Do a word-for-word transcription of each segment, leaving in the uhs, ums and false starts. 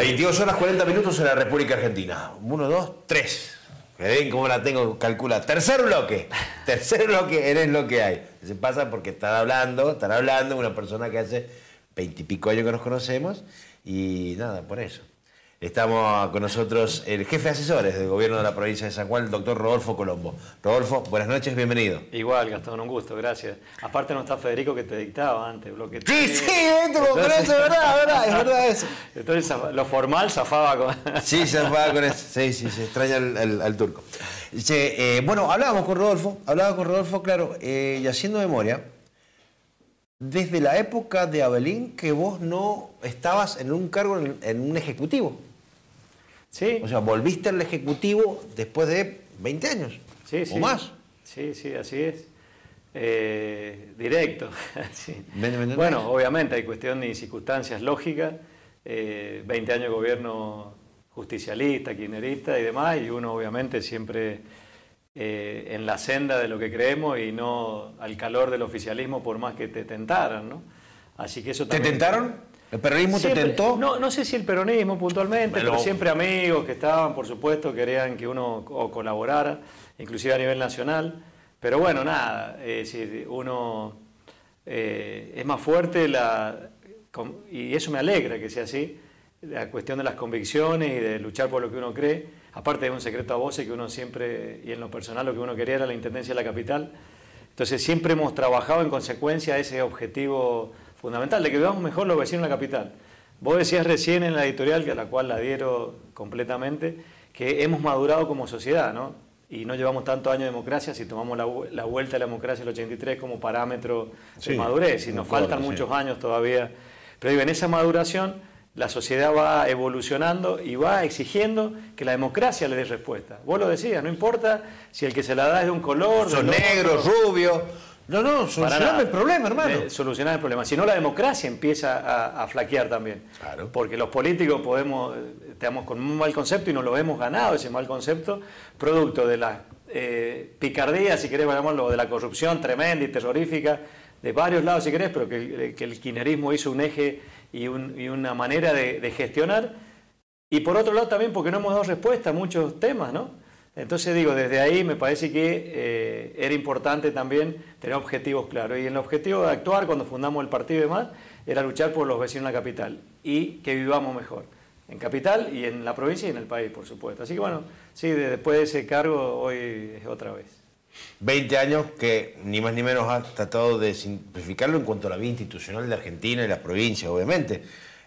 veintidós horas cuarenta minutos en la República Argentina. Uno, dos, tres. ¿Ven cómo la tengo calculada? Tercer bloque. Tercer bloque, eres lo que hay. Se pasa porque están hablando, están hablando una persona que hace veintipico años que nos conocemos y nada, por eso. Estamos con nosotros el jefe de asesores del gobierno de la provincia de San Juan, el doctor Rodolfo Colombo. Rodolfo, buenas noches, bienvenido. Igual, Gastón, un gusto, gracias. Aparte no está Federico que te dictaba antes. Bloque Sí, tres. sí, esto, pero eso es verdad, es verdad, es verdad eso. Entonces lo formal zafaba con... Sí, zafaba con eso. Sí, sí, se extraña al, al, al turco. Dice, eh, bueno, hablábamos con Rodolfo, hablábamos con Rodolfo, claro, eh, y haciendo memoria, desde la época de Abelín que vos no estabas en un cargo en, en un ejecutivo. Sí. O sea, volviste al ejecutivo después de veinte años. Sí, o sí. más. Sí, sí, así es. Eh, directo. Sí. ¿Me, me bueno, obviamente hay cuestión de circunstancias lógicas. Eh, veinte años de gobierno justicialista, kirchnerista y demás, y uno obviamente siempre eh, en la senda de lo que creemos y no al calor del oficialismo por más que te tentaran, ¿no? Así que eso también... ¿Te tentaron? ¿El peronismo siempre, te tentó? No, no sé si el peronismo puntualmente, Pero... pero siempre amigos que estaban, por supuesto, querían que uno o colaborara, inclusive a nivel nacional. Pero bueno, nada, es decir, uno eh, es más fuerte, la, y eso me alegra que sea así, la cuestión de las convicciones y de luchar por lo que uno cree. Aparte de un secreto a voces que uno siempre, y en lo personal lo que uno quería era la Intendencia de la Capital. Entonces siempre hemos trabajado en consecuencia a ese objetivo fundamental, de que vivamos mejor los vecinos de la capital. Vos decías recién en la editorial, a la cual la adhiero completamente, que hemos madurado como sociedad, ¿no? Y no llevamos tantos años de democracia si tomamos la, la vuelta de la democracia del ochenta y tres como parámetro sí, de madurez, y nos acuerdo, faltan sí. muchos años todavía. Pero digo, en esa maduración la sociedad va evolucionando y va exigiendo que la democracia le dé respuesta. Vos lo decías, no importa si el que se la da es de un color... Son negros, rubios... No, no, solucioname el problema, hermano. De solucionar el problema. Si no, la democracia empieza a, a flaquear también. Claro. Porque los políticos podemos, estamos con un mal concepto y nos lo hemos ganado ese mal concepto, producto de la eh, picardía, si querés llamarlo, de la corrupción tremenda y terrorífica de varios lados, si querés, pero que, que el kirchnerismo hizo un eje y, un, y una manera de, de gestionar. Y por otro lado también porque no hemos dado respuesta a muchos temas, ¿no? Entonces digo, desde ahí me parece que eh, era importante también tener objetivos claros. Y el objetivo de actuar cuando fundamos el partido y demás era luchar por los vecinos de la capital y que vivamos mejor. En capital y en la provincia y en el país, por supuesto. Así que bueno, sí, después de ese cargo hoy es otra vez. veinte años que ni más ni menos has tratado de simplificarlo en cuanto a la vida institucional de Argentina y la provincia, obviamente.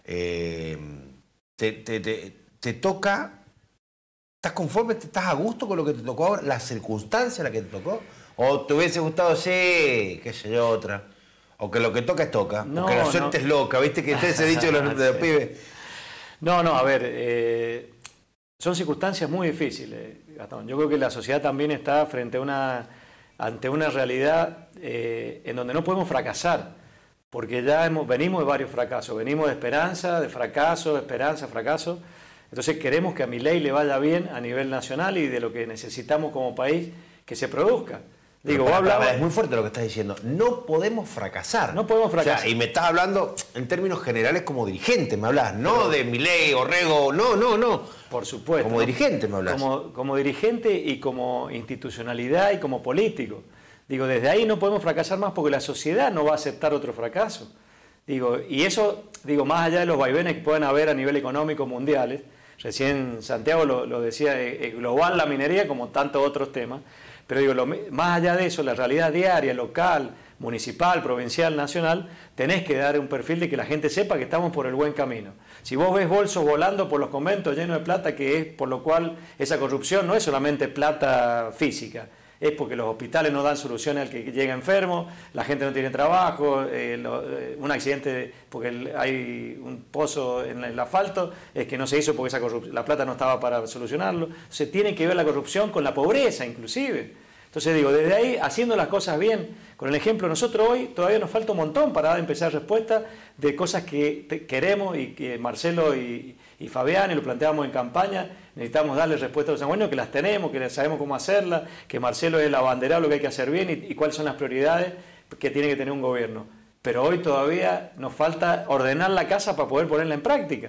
Eh, te, te, te, te toca... ¿Estás conforme? ¿Estás a gusto con lo que te tocó ahora? ¿La circunstancia en la que te tocó? ¿O te hubiese gustado, sí, qué sé yo, otra? ¿O que lo que toca es toca? No, porque la suerte no. es loca, ¿viste? Que está ese dicho de los, de los Sí. pibes. No, no, a ver, eh, son circunstancias muy difíciles, Gastón. Yo creo que la sociedad también está frente a una, ante una realidad eh, en donde no podemos fracasar, porque ya hemos, venimos de varios fracasos, venimos de esperanza, de fracaso, de esperanza, fracaso. Entonces queremos que a Milei le vaya bien a nivel nacional y de lo que necesitamos como país que se produzca. Digo, Pero, vos para, hablabas... para, es muy fuerte lo que estás diciendo. No podemos fracasar. No podemos fracasar. O sea, y me estás hablando en términos generales como dirigente, me hablas, no de Milei, Orrego, no, no, no. Por supuesto. Como ¿no? dirigente me hablas. Como, como dirigente y como institucionalidad y como político. Digo, desde ahí no podemos fracasar más porque la sociedad no va a aceptar otro fracaso. Digo, y eso, digo, más allá de los vaivenes que puedan haber a nivel económico mundiales, recién Santiago lo, lo decía, es global la minería como tantos otros temas, pero digo, lo, más allá de eso, la realidad diaria, local, municipal, provincial, nacional, tenés que dar un perfil de que la gente sepa que estamos por el buen camino. Si vos ves bolsos volando por los conventos llenos de plata, que es por lo cual esa corrupción no es solamente plata física, es porque los hospitales no dan soluciones al que llega enfermo, la gente no tiene trabajo, eh, lo, eh, un accidente porque el, hay un pozo en el asfalto, es que no se hizo porque esa la plata no estaba para solucionarlo. Se tiene que ver la corrupción con la pobreza inclusive. Entonces digo, desde ahí, haciendo las cosas bien, con el ejemplo, nosotros hoy todavía nos falta un montón para dar, empezar respuesta de cosas que te, queremos y que Marcelo y, y Fabián, y lo planteamos en campaña, necesitamos darle respuesta a los sanjuaninos, que las tenemos, que sabemos cómo hacerlas, que Marcelo es el abanderado, lo que hay que hacer bien y, y cuáles son las prioridades que tiene que tener un gobierno. Pero hoy todavía nos falta ordenar la casa para poder ponerla en práctica.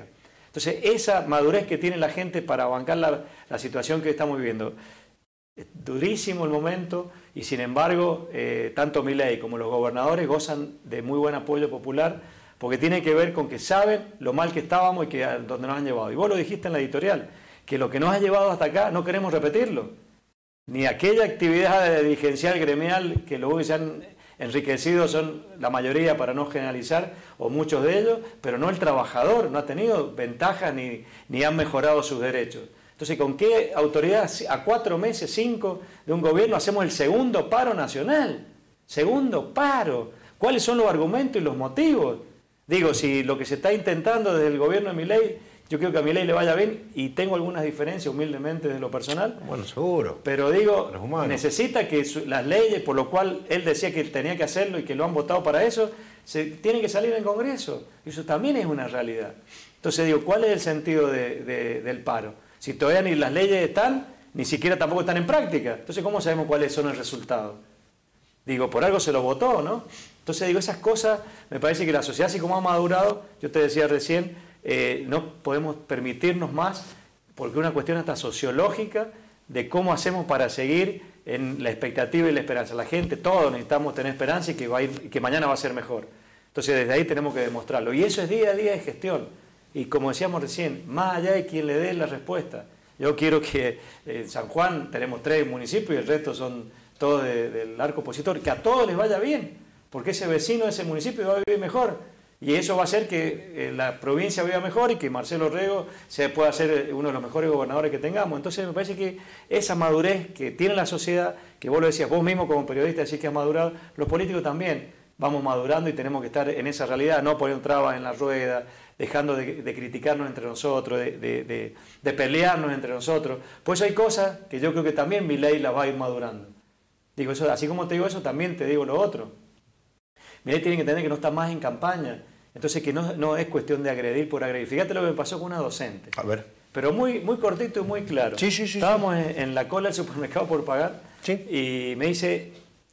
Entonces, esa madurez que tiene la gente para bancar la, la situación que estamos viviendo, es durísimo el momento y sin embargo, eh, tanto Milei como los gobernadores gozan de muy buen apoyo popular porque tiene que ver con que saben lo mal que estábamos y que a donde nos han llevado. Y vos lo dijiste en la editorial, que lo que nos ha llevado hasta acá no queremos repetirlo. Ni aquella actividad dirigencial gremial que luego se han enriquecido son la mayoría, para no generalizar, o muchos de ellos, pero no el trabajador, no ha tenido ventajas ni, ni han mejorado sus derechos. Entonces, ¿con qué autoridad a cuatro meses, cinco de un gobierno hacemos el segundo paro nacional? Segundo paro. ¿Cuáles son los argumentos y los motivos? Digo, si lo que se está intentando desde el gobierno de Milei, yo quiero que a Milei le vaya bien y tengo algunas diferencias humildemente de lo personal. Bueno, seguro. Pero digo, necesita que su, las leyes, por lo cual él decía que tenía que hacerlo y que lo han votado para eso, se, tienen que salir en Congreso. Eso también es una realidad. Entonces digo, ¿cuál es el sentido de, de, del paro? Si todavía ni las leyes están, ni siquiera tampoco están en práctica. Entonces, ¿cómo sabemos cuáles son el resultado? Digo, por algo se lo votó, ¿no? Entonces digo, esas cosas, me parece que la sociedad, así como ha madurado, yo te decía recién, Eh, no podemos permitirnos más, porque es una cuestión hasta sociológica de cómo hacemos para seguir en la expectativa y la esperanza. La gente, todos necesitamos tener esperanza y que, va a ir, y que mañana va a ser mejor. Entonces desde ahí tenemos que demostrarlo. Y eso es día a día de gestión. Y como decíamos recién, más allá de quien le dé la respuesta. Yo quiero que en San Juan tenemos tres municipios y el resto son todos de, del arco opositor, que a todos les vaya bien, porque ese vecino de ese municipio va a vivir mejor. Y eso va a hacer que la provincia viva mejor y que Marcelo Rego se pueda ser uno de los mejores gobernadores que tengamos. Entonces me parece que esa madurez que tiene la sociedad, que vos lo decías, vos mismo como periodista decís que has madurado, los políticos también vamos madurando y tenemos que estar en esa realidad, no poniendo trabas en la rueda, dejando de, de criticarnos entre nosotros, de, de, de, de pelearnos entre nosotros. Pues hay cosas que yo creo que también Milei las va a ir madurando. Digo, eso, así como te digo eso, también te digo lo otro. Milei tiene que entender que no está más en campaña, entonces que no, no es cuestión de agredir por agredir. Fíjate lo que me pasó con una docente. A ver. Pero muy, muy cortito y muy claro. Sí, sí, sí. Estábamos sí. En, en la cola del supermercado por pagar, sí. Y me dice,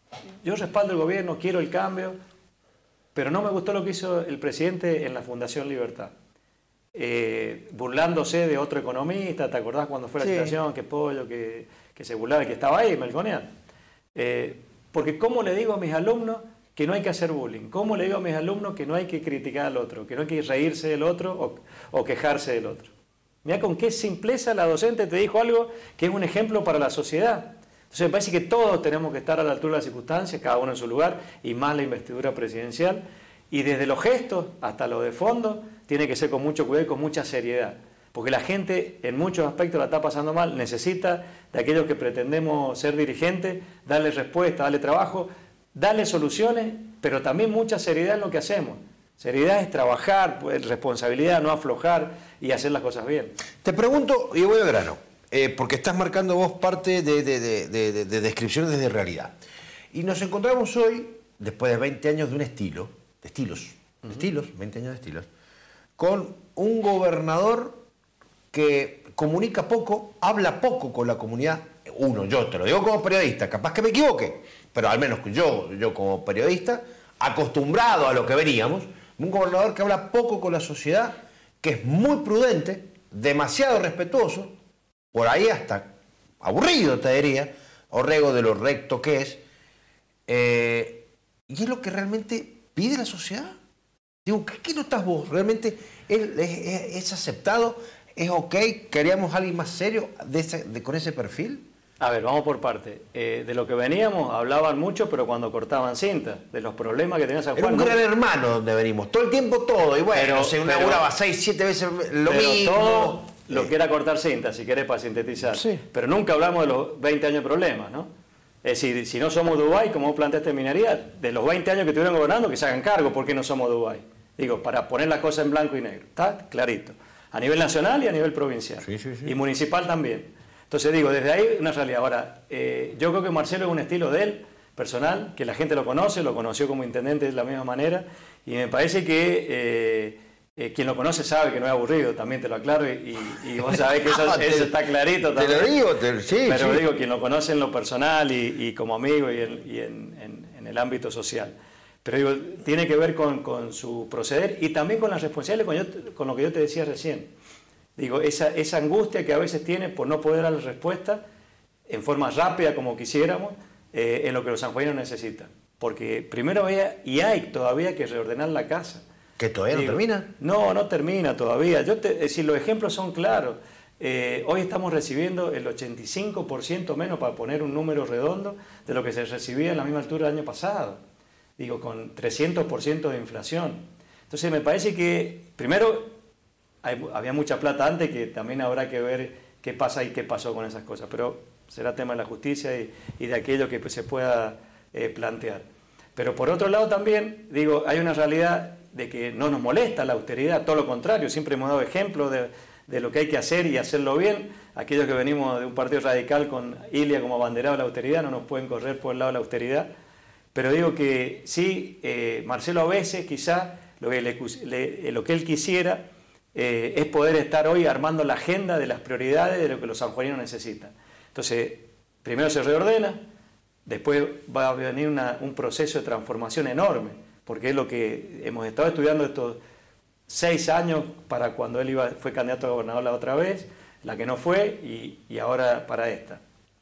yo respaldo el gobierno, quiero el cambio, pero no me gustó lo que hizo el presidente en la Fundación Libertad. Eh, burlándose de otro economista, ¿te acordás cuando fue la sí. situación? Que pollo, que, que se burlaba, que estaba ahí, Melconian. Eh, porque ¿cómo le digo a mis alumnos que no hay que hacer bullying? ¿Cómo le digo a mis alumnos que no hay que criticar al otro, que no hay que reírse del otro o, o quejarse del otro? Mira con qué simpleza la docente te dijo algo que es un ejemplo para la sociedad. Entonces me parece que todos tenemos que estar a la altura de las circunstancias, cada uno en su lugar, y más la investidura presidencial. Y desde los gestos hasta lo de fondo, tiene que ser con mucho cuidado y con mucha seriedad. Porque la gente en muchos aspectos la está pasando mal, necesita de aquellos que pretendemos ser dirigentes, darle respuesta, darle trabajo, darle soluciones, pero también mucha seriedad en lo que hacemos. Seriedad es trabajar, pues, responsabilidad, no aflojar y hacer las cosas bien. Te pregunto, y voy al grano, eh, porque estás marcando vos parte de, de, de, de, de, de descripciones desde realidad. Y nos encontramos hoy, después de veinte años de un estilo, de estilos, de uh-huh. estilos, veinte años de estilos, con un gobernador que comunica poco, habla poco con la comunidad. Uno, yo te lo digo como periodista, capaz que me equivoque, pero al menos yo, yo como periodista, acostumbrado a lo que veníamos, un gobernador que habla poco con la sociedad, que es muy prudente, demasiado respetuoso, por ahí hasta aburrido te diría, Orrego de lo recto que es, eh, y es lo que realmente pide la sociedad. Digo, ¿qué, qué notas vos? ¿Realmente es, es, es aceptado? ¿Es ok? ¿Queríamos a alguien más serio de ese, de, con ese perfil? A ver, vamos por parte. Eh, de lo que veníamos hablaban mucho, pero cuando cortaban cinta, de los problemas que tenía San Juan. Era un no... gran hermano donde venimos, todo el tiempo todo, y bueno, pero, se inauguraba pero, seis, siete veces lo pero mismo. Todo lo eh. que era cortar cinta, si querés, para sintetizar. Sí. Pero nunca hablamos de los veinte años de problemas, ¿no? Es decir, si no somos Dubái, como vos planteaste en minería, de los veinte años que estuvieron gobernando, que se hagan cargo, ¿por qué no somos Dubái? Digo, para poner las cosas en blanco y negro, ¿está? Clarito. A nivel nacional y a nivel provincial. Sí, sí, sí. Y municipal también. Entonces digo, desde ahí una realidad. Ahora, eh, yo creo que Marcelo es un estilo de él, personal, que la gente lo conoce, lo conoció como intendente de la misma manera, y me parece que eh, eh, quien lo conoce sabe que no es aburrido, también te lo aclaro, y, y vos sabés que eso, te, eso está clarito también. Te lo digo, te, sí, Pero sí. digo, quien lo conoce en lo personal y, y como amigo y, en, y en, en, en el ámbito social. Pero digo, tiene que ver con, con su proceder y también con las responsabilidades, con, yo, con lo que yo te decía recién. Digo, esa, esa angustia que a veces tiene por no poder dar la respuesta en forma rápida como quisiéramos, eh, en lo que los sanjuaninos necesitan. Porque primero había, y hay todavía que reordenar la casa. ¿Que todavía Digo, no termina? No, no termina todavía. Yo te, es decir, los ejemplos son claros. Eh, hoy estamos recibiendo el ochenta y cinco por ciento menos, para poner un número redondo, de lo que se recibía en la misma altura del año pasado. Digo, con trescientos por ciento de inflación. Entonces me parece que, primero, hay, había mucha plata antes, que también habrá que ver qué pasa y qué pasó con esas cosas. Pero será tema de la justicia y, y de aquello que pues, se pueda eh, plantear. Pero por otro lado también, digo, hay una realidad de que no nos molesta la austeridad, todo lo contrario, siempre hemos dado ejemplos de, de lo que hay que hacer y hacerlo bien. Aquellos que venimos de un partido radical con Ilia como abanderado de la austeridad no nos pueden correr por el lado de la austeridad. Pero digo que sí, eh, Marcelo a veces quizá lo que, le, le, lo que él quisiera eh, es poder estar hoy armando la agenda de las prioridades de lo que los sanjuaninos necesitan. Entonces, primero se reordena, después va a venir una, un proceso de transformación enorme, porque es lo que hemos estado estudiando estos seis años para cuando él iba, fue candidato a gobernador la otra vez, la que no fue, y, y ahora para esta.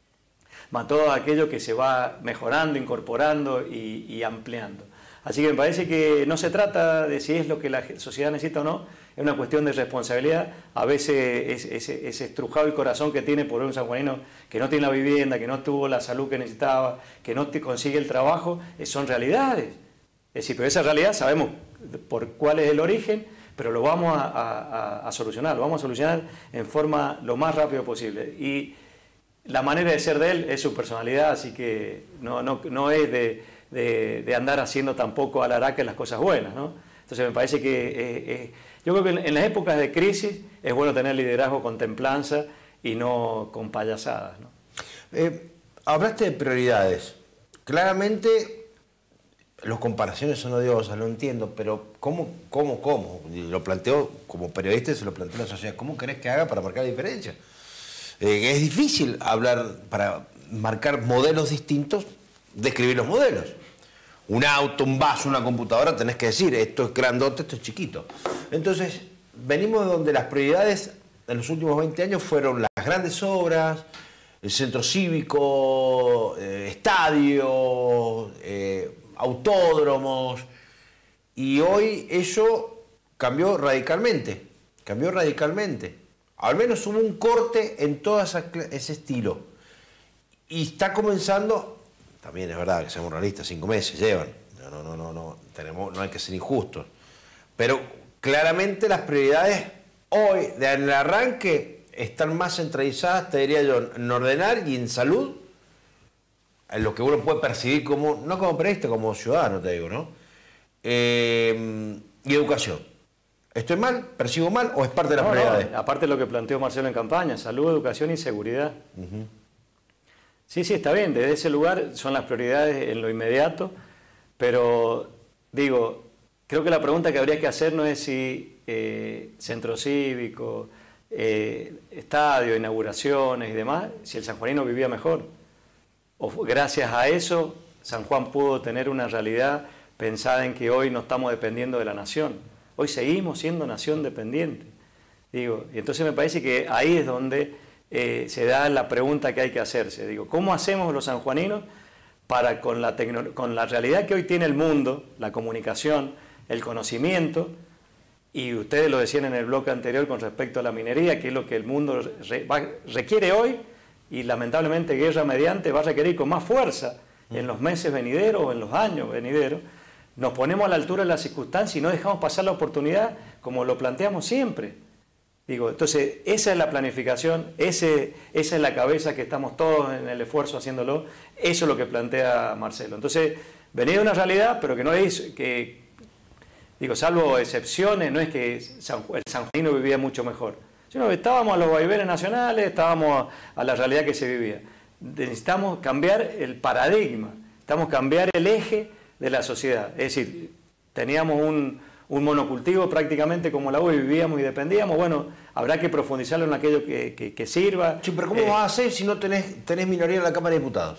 Más todo aquello que se va mejorando, incorporando y, y ampliando. Así que me parece que no se trata de si es lo que la sociedad necesita o no, es una cuestión de responsabilidad. A veces es, es, es estrujado el corazón que tiene por un sanjuanino que no tiene la vivienda, que no tuvo la salud que necesitaba, que no te consigue el trabajo, son realidades. Es decir, pero esa realidad sabemos por cuál es el origen, pero lo vamos a, a, a solucionar, lo vamos a solucionar en forma lo más rápido posible. Y la manera de ser de él es su personalidad, así que no, no, no es de, de, de andar haciendo tampoco a la araca las cosas buenas, ¿no? Entonces me parece que eh, eh, yo creo que en, en las épocas de crisis es bueno tener liderazgo con templanza y no con payasadas, ¿no? Eh, hablaste de prioridades. Claramente las comparaciones son odiosas, lo entiendo, pero ¿cómo, cómo, cómo? Y lo planteo como periodista y se lo planteo a la sociedad. ¿Cómo querés que haga para marcar la diferencia? Eh, es difícil hablar, para marcar modelos distintos, describir los modelos. Un auto, un vaso, una computadora, tenés que decir, esto es grandote, esto es chiquito. Entonces, venimos de donde las prioridades en los últimos veinte años fueron las grandes obras, el centro cívico, eh, estadios, eh, autódromos, y hoy eso cambió radicalmente, cambió radicalmente. Al menos hubo un corte en todo esa, ese estilo. Y está comenzando, también es verdad que seamos realistas, cinco meses llevan, no, no, no, no, no, tenemos, no hay que ser injustos. Pero claramente las prioridades hoy, en el arranque, están más centralizadas, te diría yo, en ordenar y en salud, en lo que uno puede percibir como, no como periodista, como ciudadano, te digo, ¿no? Eh, y educación. ¿Estoy mal? ¿Percibo mal? ¿O es parte de las no, prioridades? No, aparte de lo que planteó Marcelo en campaña, salud, educación y seguridad. Uh-huh. Sí, sí, está bien, desde ese lugar son las prioridades en lo inmediato, pero digo, creo que la pregunta que habría que hacer no es si eh, centro cívico, eh, estadio, inauguraciones y demás, si el sanjuanino vivía mejor. O gracias a eso, San Juan pudo tener una realidad pensada en que hoy no estamos dependiendo de la nación. Hoy seguimos siendo nación dependiente. Digo, y entonces me parece que ahí es donde eh, se da la pregunta que hay que hacerse. Digo, ¿cómo hacemos los sanjuaninos para con la, con la realidad que hoy tiene el mundo, la comunicación, el conocimiento, y ustedes lo decían en el bloque anterior con respecto a la minería, que es lo que el mundo re, va, requiere hoy, y lamentablemente guerra mediante va a requerir con más fuerza en los meses venideros o en los años venideros, nos ponemos a la altura de las circunstancias y no dejamos pasar la oportunidad como lo planteamos siempre. Digo, entonces, esa es la planificación, ese, esa es la cabeza que estamos todos en el esfuerzo haciéndolo, eso es lo que plantea Marcelo. Entonces, venía de una realidad, pero que no es que, digo, salvo excepciones, no es que San, el sanjuanino vivía mucho mejor. Sino que estábamos a los vaivenes nacionales, estábamos a, a la realidad que se vivía. Necesitamos cambiar el paradigma, necesitamos cambiar el eje de la sociedad. Es decir, teníamos un, un monocultivo prácticamente como la U y vivíamos y dependíamos. Bueno, habrá que profundizarlo en aquello que, que, que sirva. Sí, pero ¿cómo eh, vas a hacer si no tenés, tenés minoría en la Cámara de Diputados?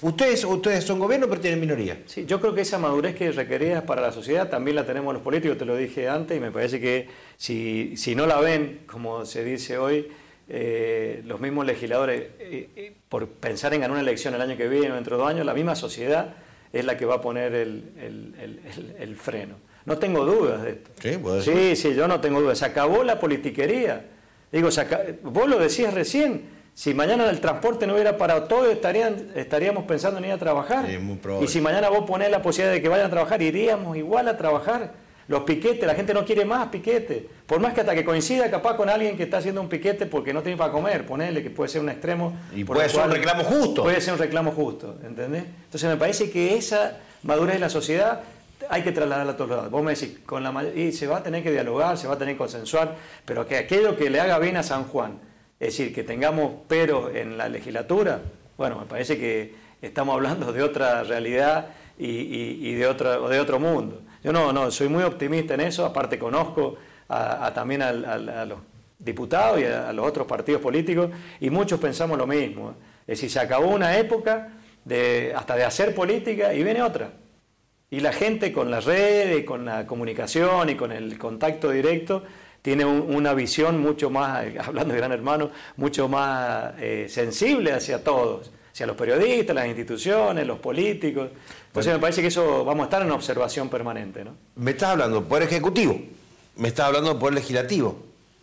Ustedes, ustedes son gobierno, pero tienen minoría. Sí, yo creo que esa madurez que requerida para la sociedad también la tenemos los políticos, te lo dije antes, y me parece que si, si no la ven, como se dice hoy, eh, los mismos legisladores, eh, eh, por pensar en ganar una elección el año que viene o dentro de dos años, la misma sociedad es la que va a poner el, el, el, el, el freno. No tengo dudas de esto. Sí, puede ser. Sí, sí, yo no tengo dudas. Se acabó la politiquería. Digo, se acabó, vos lo decías recién. Si mañana el transporte no hubiera parado, todos estarían, estaríamos pensando en ir a trabajar. Sí, muy probable. Y si mañana vos ponés la posibilidad de que vayan a trabajar, iríamos igual a trabajar. Los piquetes, la gente no quiere más piquetes. Por más que hasta que coincida capaz con alguien que está haciendo un piquete porque no tiene para comer, ponele que puede ser un extremo. Y puede ser un reclamo justo. Puede ser un reclamo justo, ¿entendés? Entonces me parece que esa madurez de la sociedad hay que trasladarla a todos lados. Vos me decís, con la, y se va a tener que dialogar, se va a tener que consensuar, pero que aquello que le haga bien a San Juan, es decir, que tengamos pero en la legislatura, bueno, me parece que estamos hablando de otra realidad y, y, y de, otra, de otro mundo. Yo no, no, soy muy optimista en eso, aparte conozco a, a, también a, a, a los diputados y a, a los otros partidos políticos, y muchos pensamos lo mismo. Es decir, se acabó una época de, hasta de hacer política y viene otra. Y la gente con las redes, con la comunicación y con el contacto directo, tiene un, una visión mucho más, hablando de Gran Hermano, mucho más eh, sensible hacia todos, hacia los periodistas, las instituciones, los políticos. Entonces me parece que eso vamos a estar en observación permanente, ¿no? Me estás hablando del Poder Ejecutivo, me estás hablando del Poder Legislativo,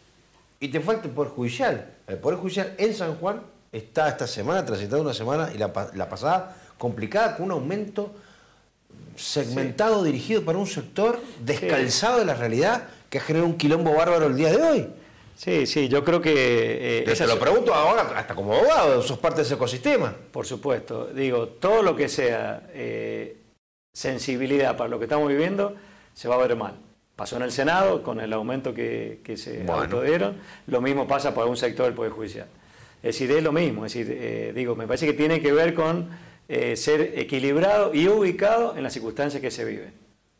y te falta el Poder Judicial. El Poder Judicial en San Juan está esta semana, transitando una semana, y la, la pasada complicada, con un aumento segmentado, sí, dirigido para un sector descalzado, sí, de la realidad, que ha generado un quilombo bárbaro el día de hoy. Sí, sí, yo creo que... Eh, te lo pregunto ahora, hasta como abogado, sos parte de ese ecosistema. Por supuesto, digo, todo lo que sea eh, sensibilidad para lo que estamos viviendo, se va a ver mal. Pasó en el Senado, con el aumento que, que se bueno. autodieron, lo mismo pasa para un sector del Poder Judicial. Es decir, es lo mismo, es decir, eh, digo, me parece que tiene que ver con eh, ser equilibrado y ubicado en las circunstancias que se viven.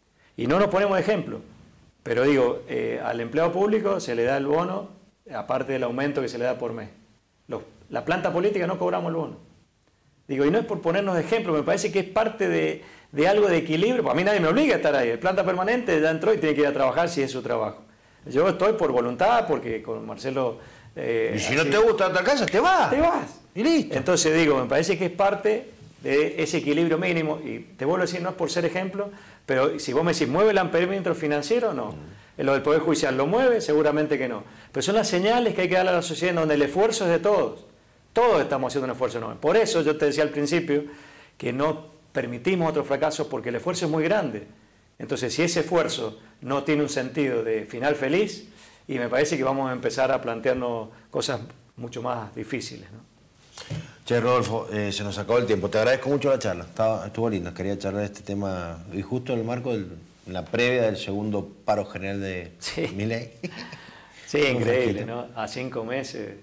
Y no nos ponemos de ejemplo. Pero digo, eh, al empleado público se le da el bono, aparte del aumento que se le da por mes. Los, la planta política no cobramos el bono. Digo, y no es por ponernos de ejemplo, me parece que es parte de, de algo de equilibrio. Para mí nadie me obliga a estar ahí. El planta permanente ya entró y tiene que ir a trabajar si es su trabajo. Yo estoy por voluntad, porque con Marcelo... Eh, y si así, no te gusta otra casa, te vas. Te vas. Y listo. Entonces digo, me parece que es parte de ese equilibrio mínimo, y te vuelvo a decir, no es por ser ejemplo, pero si vos me decís, ¿mueve el amperímetro financiero? No. Mm. Lo del Poder Judicial, ¿lo mueve? Seguramente que no. Pero son las señales que hay que darle a la sociedad en donde el esfuerzo es de todos. Todos estamos haciendo un esfuerzo enorme. Por eso yo te decía al principio que no permitimos otro fracaso, porque el esfuerzo es muy grande. Entonces, si ese esfuerzo no tiene un sentido de final feliz, y me parece que vamos a empezar a plantearnos cosas mucho más difíciles, ¿no? Che, Rodolfo, eh, se nos acabó el tiempo. Te agradezco mucho la charla. Estaba, estuvo linda. Quería charlar de este tema, y justo en el marco de la previa del segundo paro general de sí. Milei. Sí, increíble, ¿no? A cinco meses,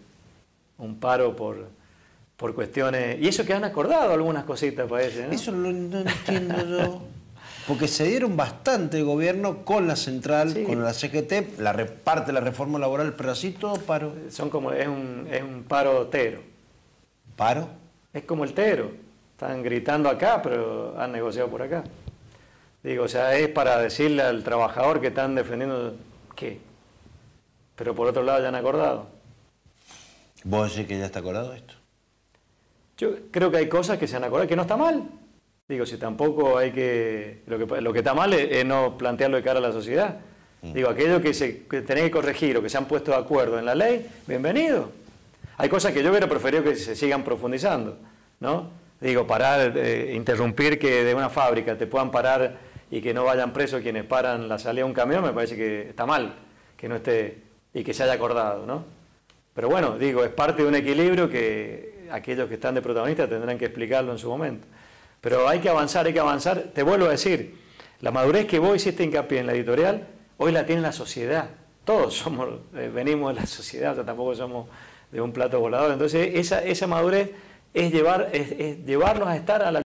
un paro por, por cuestiones... Y eso que han acordado algunas cositas, parece, ¿no? Eso no, no entiendo yo. Porque se dieron bastante gobierno con la central, sí, con la C G T, la parte de la reforma laboral, pero así todo paro. Son como, es un, es un paro tero. ¿Paro? Es como el tero. Están gritando acá, pero han negociado por acá. Digo, o sea, es para decirle al trabajador que están defendiendo qué. Pero por otro lado ya han acordado. ¿Vos decís que ya está acordado esto? Yo creo que hay cosas que se han acordado, que no está mal. Digo, si tampoco hay que... Lo que, lo que está mal es, es no plantearlo de cara a la sociedad. Mm. Digo, aquello que, se, que tenés que corregir o que se han puesto de acuerdo en la ley, bienvenido. Hay cosas que yo hubiera preferido que se sigan profundizando, ¿no? Digo, parar, eh, interrumpir que de una fábrica te puedan parar y que no vayan presos quienes paran la salida de un camión, me parece que está mal, que no esté, y que se haya acordado, ¿no? Pero bueno, digo, es parte de un equilibrio que aquellos que están de protagonistas tendrán que explicarlo en su momento. Pero hay que avanzar, hay que avanzar. Te vuelvo a decir, la madurez que vos hiciste hincapié en la editorial, hoy la tiene la sociedad. Todos somos, eh, venimos de la sociedad, o sea, tampoco somos de un plato volador. Entonces, esa, esa madurez es, llevar, es, es llevarnos a estar a la